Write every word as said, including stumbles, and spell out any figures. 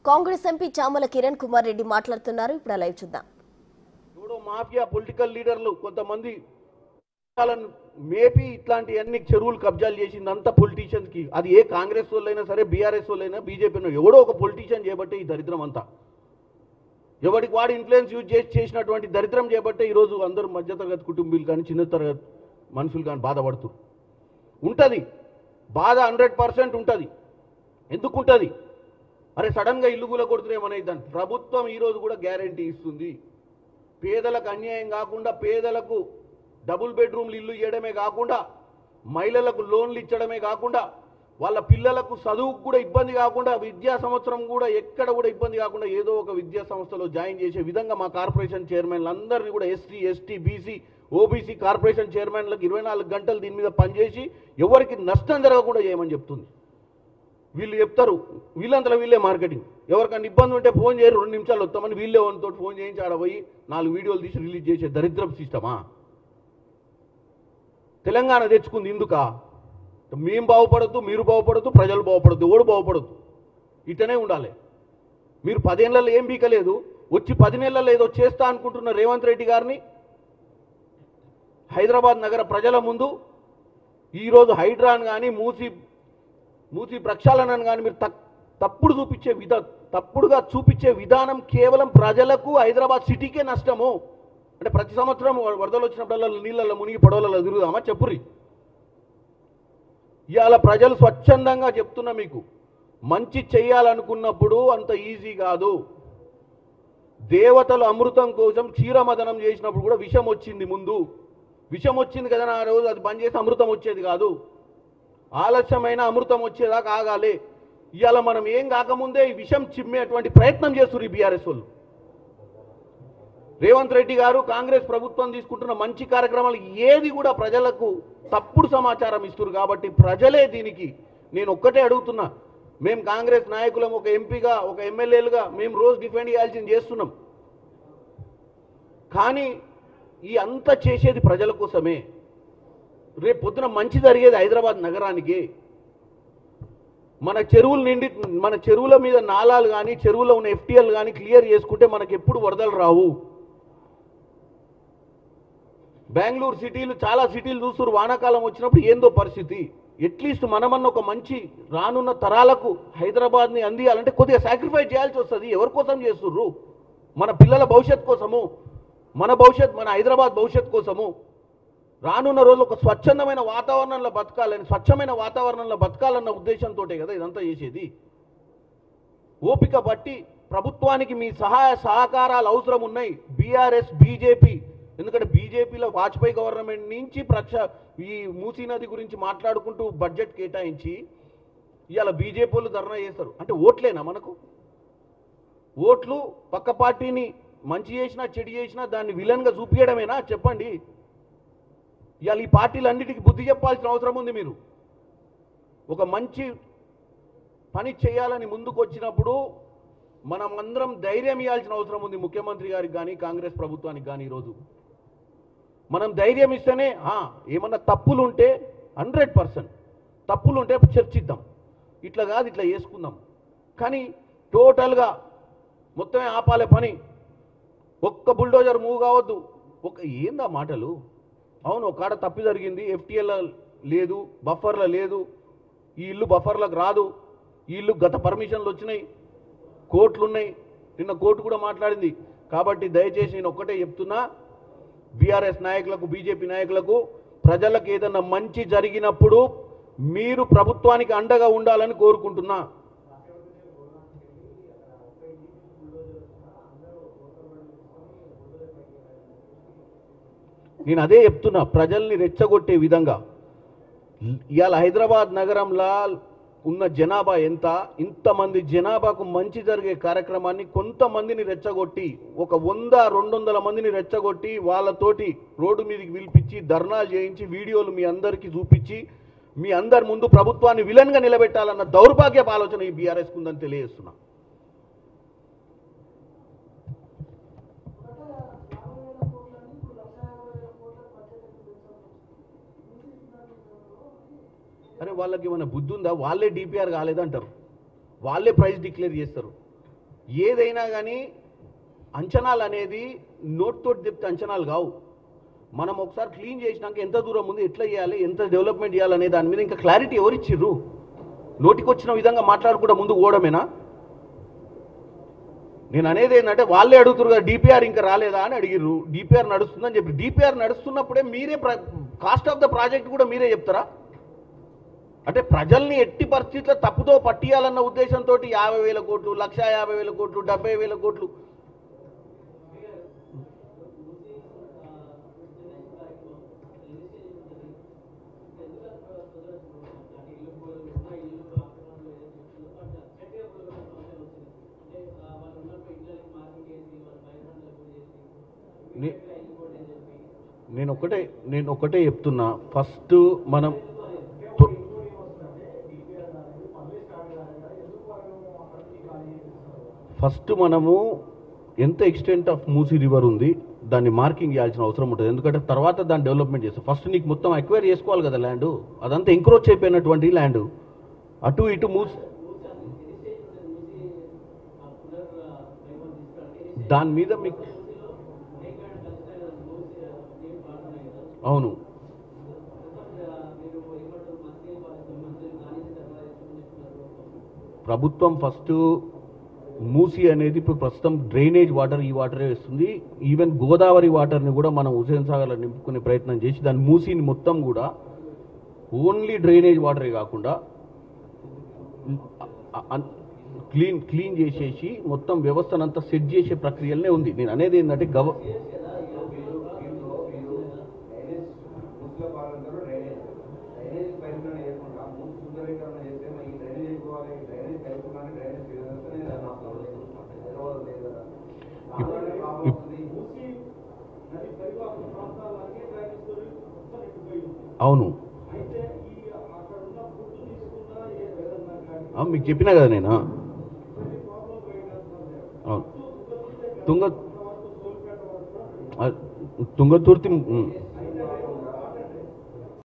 Congress MP Chamala Kiran Kumar Reddy మాట్లాడుతున్నారు. ఇప్పుడు live చూద్దాం. ఎవడో మాఫియా పొలిటికల్ లీడర్లు కొంతమంది మేపీ ఇట్లాంటి అన్ని చెరువులు కబ్జాలు చేసింది అంతా పొలిటీషియన్స్ కి. అది ఏ కాంగ్రెస్ వాళ్ళైనా సరే, బీఆర్ఎస్ వాళ్ళైనా, బీజేపీ ఎవడో ఒక పొలిటీషియన్ చేయబట్టే ఈ దరిద్రం అంతా. ఎవరికి వాడు ఇన్ఫ్లుయెన్స్ యూజ్ చేసి చేసినటువంటి దరిద్రం చేయబట్టే ఈరోజు అందరూ మధ్యతరగతి కుటుంబీలు కానీ చిన్న తరగతి మనుషులు కానీ బాధపడుతూ ఉంటుంది. బాధ హండ్రెడ్ పర్సెంట్ ఉంటుంది. ఎందుకు ఉంటుంది? అరే సడన్గా ఇల్లు కూల కొడుతున్నామనేది దాన్ని ప్రభుత్వం ఈరోజు కూడా గ్యారంటీ ఇస్తుంది. పేదలకు అన్యాయం కాకుండా, పేదలకు డబుల్ బెడ్రూమ్లు ఇల్లు ఇవ్వడమే కాకుండా, మహిళలకు లోన్లు ఇచ్చడమే కాకుండా, వాళ్ళ పిల్లలకు చదువుకు కూడా ఇబ్బంది కాకుండా, విద్యా సంవత్సరం కూడా ఎక్కడ కూడా ఇబ్బంది కాకుండా ఏదో ఒక విద్యా సంస్థలో జాయిన్ చేసే విధంగా మా కార్పొరేషన్ చైర్మన్లు అందరినీ కూడా SC, ST, BC, OBC corporation చైర్మన్లకు ఇరవై నాలుగు గంటలు దీని మీద పనిచేసి ఎవరికి నష్టం జరగకుండా చేయమని చెప్తుంది. వీళ్ళు చెప్తారు, వీళ్ళంతలో వీళ్ళే మార్కెటింగ్. ఎవరికన్నా ఇబ్బంది ఉంటే ఫోన్ చేయరు, రెండు నిమిషాలు వస్తామని వీళ్ళే వాళ్ళతో ఫోన్ చేయించి ఆడపోయి నాలుగు వీడియోలు తీసి రిలీజ్ చేసే దరిద్రపు సిస్టమా తెలంగాణ తెచ్చుకుంది. ఇందుకా మేము బాగుపడద్దు, మీరు బాగుపడద్దు, ప్రజలు బాగుపడద్దు, ఓడు బాగుపడద్దు. ఇటనే ఉండాలి. మీరు పదేళ్లలో ఏం బీకలేదు, వచ్చి పది నెలల్లో ఏదో చేస్తా అనుకుంటున్న రేవంత్ రెడ్డి గారిని హైదరాబాద్ నగర ప్రజల ముందు ఈరోజు హైడ్రాన్ కానీ మూసి మూసి ప్రక్షాళనను కానీ మీరు తప్పుడు చూపించే విధా తప్పుడుగా చూపించే విధానం కేవలం ప్రజలకు, హైదరాబాద్ సిటీకే నష్టము. అంటే ప్రతి సంవత్సరం వరదలు వచ్చినప్పుడల్లా నీళ్ళల్లో మునిగి పడవలలో తిరుగుదామా? చెప్పుర్రి. ఇవాళ ప్రజలు స్వచ్ఛందంగా చెప్తున్నా, మీకు మంచి చేయాలనుకున్నప్పుడు అంత ఈజీ కాదు. దేవతలు అమృతం కోసం క్షీరమదనం చేసినప్పుడు కూడా విషం వచ్చింది. ముందు విషం వచ్చింది కదా, ఆ రోజు అది బంద్ చేసి అమృతం వచ్చేది కాదు. ఆలస్యమైన అమృతం వచ్చేదాకా ఆగాలి. ఇవాళ మనం ఏం కాకముందే ఈ విషం చిమ్మేటువంటి ప్రయత్నం చేస్తున్నారు ఈ బీఆర్ఎస్ వాళ్ళు. రేవంత్ రెడ్డి గారు, కాంగ్రెస్ ప్రభుత్వం తీసుకుంటున్న మంచి కార్యక్రమాలు ఏది కూడా ప్రజలకు తప్పుడు సమాచారం ఇస్తున్నారు. కాబట్టి ప్రజలే దీనికి, నేను ఒక్కటే అడుగుతున్నా, మేము కాంగ్రెస్ నాయకులం, ఒక ఎంపీగా, ఒక ఎమ్మెల్యేలుగా మేము రోజు డిఫెండ్ చేయాల్సింది చేస్తున్నాం. కానీ ఈ అంతా చేసేది ప్రజల కోసమే. రేపు పొద్దున మంచి జరిగేది హైదరాబాద్ నగరానికి. మన చెరువులు నిండి, మన చెరువుల మీద నాలాలు కానీ, చెరువులో ఉన్న ఎఫ్టీఎల్ కానీ క్లియర్ చేసుకుంటే మనకి ఎప్పుడు వరదలు రావు. బెంగళూరు సిటీలు, చాలా సిటీలు చూస్తున్నారు, వానాకాలం వచ్చినప్పుడు ఏందో పరిస్థితి. అట్లీస్ట్ మనమన్న ఒక మంచి రానున్న తరాలకు హైదరాబాద్ని అందియాలంటే కొద్దిగా సాక్రిఫైస్ చేయాల్సి వస్తుంది. ఎవరి కోసం చేస్తుర్రు? మన పిల్లల భవిష్యత్ కోసము, మన భవిష్యత్, మన హైదరాబాద్ భవిష్యత్ కోసము. రానున్న రోజులు ఒక స్వచ్ఛందమైన వాతావరణంలో బతకాలని, స్వచ్ఛమైన వాతావరణంలో బతకాలన్న ఉద్దేశంతో కదా ఇదంతా చేసేది. ఓపిక బట్టి ప్రభుత్వానికి మీ సహాయ సహకారాలు అవసరం ఉన్నాయి. బీఆర్ఎస్, బీజేపీ, ఎందుకంటే బీజేపీలో వాజ్పేయి గవర్నమెంట్ నుంచి ప్రక్ష ఈ మూసీ నది గురించి మాట్లాడుకుంటూ బడ్జెట్ కేటాయించి ఇవాళ బీజేపీ వాళ్ళు ధర్నా చేస్తారు. అంటే ఓట్లేనా మనకు? ఓట్లు పక్క పార్టీని మంచి చేసినా చెడు చేసినా దాన్ని విలన్గా చూపించడమేనా? చెప్పండి. ఇవాళ ఈ పార్టీలన్నిటికీ బుద్ధి చెప్పాల్సిన అవసరం ఉంది. మీరు ఒక మంచి పని చేయాలని ముందుకు వచ్చినప్పుడు మనం అందరం ధైర్యం ఇవ్వాల్సిన అవసరం ఉంది. ముఖ్యమంత్రి గారికి కానీ, కాంగ్రెస్ ప్రభుత్వానికి కానీ ఈరోజు మనం ధైర్యం ఇస్తేనే, ఏమన్నా తప్పులు ఉంటే హండ్రెడ్ పర్సెంట్ తప్పులు ఉంటే చర్చిద్దాం, ఇట్లా కాదు ఇట్లా చేసుకుందాం. కానీ టోటల్గా మొత్తమే ఆపాలే పని. ఒక్క బుల్డోజర్ మూవ్ కావద్దు. ఒక ఏందా మాటలు? అవును, ఒక కాడ తప్పి జరిగింది, ఎఫ్టీఎల్ లేదు, బఫర్ల లేదు, ఈ ఇల్లు బఫర్లకు రాదు, ఈ ఇల్లు గత పర్మిషన్లు వచ్చినాయి, కోర్టులు ఉన్నాయి, నిన్న కోర్టు కూడా మాట్లాడింది. కాబట్టి దయచేసి నేను ఒక్కటే చెప్తున్నా, బీఆర్ఎస్ నాయకులకు, బీజేపీ నాయకులకు, ప్రజలకు ఏదన్నా మంచి జరిగినప్పుడు మీరు ప్రభుత్వానికి అండగా ఉండాలని కోరుకుంటున్నా. నేను అదే చెప్తున్నా, ప్రజల్ని రెచ్చగొట్టే విధంగా. ఇవాళ హైదరాబాద్ నగరంలో ఉన్న జనాభా ఎంత? ఇంతమంది జనాభాకు మంచి జరిగే కార్యక్రమాన్ని కొంతమందిని రెచ్చగొట్టి, ఒక వంద రెండు వందల మందిని రెచ్చగొట్టి వాళ్ళతోటి రోడ్డు మీదకి పిలిపించి ధర్నాలు చేయించి వీడియోలు మీ అందరికీ చూపించి మీ అందరి ముందు ప్రభుత్వాన్ని విలన్గా నిలబెట్టాలన్న దౌర్భాగ్యపు ఆలోచన ఈ బీఆర్ఎస్కు ఉందని తెలియజేస్తున్నా. అరే వాళ్ళకి ఏమైనా బుద్ధి ఉందా? వాళ్ళే డిపిఆర్ కాలేదంటారు, వాళ్ళే ప్రైస్ డిక్లేర్ చేస్తారు. ఏదైనా కానీ అంచనాలు అనేది నోట్తోటి చెప్తే అంచనాలు కావు. మనం ఒకసారి క్లీన్ చేసినాక ఎంత దూరం ఉంది, ఎట్లా చేయాలి, ఎంత డెవలప్మెంట్ చేయాలనే దాని మీద ఇంకా క్లారిటీ ఎవరిచ్చిర్రు? నోటికి వచ్చిన విధంగా మాట్లాడకుండా ముందుకు పోవడమేనా? నేను అనేది ఏంటంటే వాళ్ళే అడుగుతారు కదా, డిపిఆర్ ఇంకా రాలేదా అని అడిగిర్రు. డిపిఆర్ నడుస్తుందని చెప్పి, డిపిఆర్ నడుస్తున్నప్పుడే మీరే కాస్ట్ ఆఫ్ ద ప్రాజెక్ట్ కూడా మీరే చెప్తారా? అంటే ప్రజల్ని ఎట్టి పరిస్థితుల్లో తప్పుతో పట్టియాలన్న ఉద్దేశంతో యాభై వేల కోట్లు, లక్ష యాభై వేల కోట్లు, డెబ్బై వేల కోట్లు నేను ఒకటే నేను ఒకటే చెప్తున్నా. ఫస్ట్ మనం ఫస్ట్ మనము ఎంత ఎక్స్టెంట్ ఆఫ్ మూసీ రివర్ ఉంది దాన్ని మార్కింగ్ చేయాల్సిన అవసరం ఉంటుంది. ఎందుకంటే తర్వాత దాన్ని డెవలప్మెంట్ చేస్తాం. ఫస్ట్ నీకు మొత్తం ఎక్వైర్ చేసుకోవాలి కదా ల్యాండ్. అదంతా ఎంక్రోచ్ అయిపోయినటువంటి ల్యాండ్. అటు ఇటు మూసి దాని మీద మీకు అవును ప్రభుత్వం ఫస్ట్ మూసీ అనేది ఇప్పుడు ప్రస్తుతం డ్రైనేజ్ వాటర్ ఈ వాటరే వస్తుంది. ఈవెన్ గోదావరి వాటర్ని కూడా మనం హుసేన్ సాగర్లో నింపుకునే ప్రయత్నం చేసి దాని మూసీని మొత్తం కూడా ఓన్లీ డ్రైనేజ్ వాటరే కాకుండా క్లీన్ క్లీన్ చేసేసి మొత్తం వ్యవస్థనంతా సెట్ చేసే ప్రక్రియలనే ఉంది. నేను అనేది ఏంటంటే గవ అవును మీకు చెప్పినా కదా నేను. అవును తుంగ తుంగతుర్తి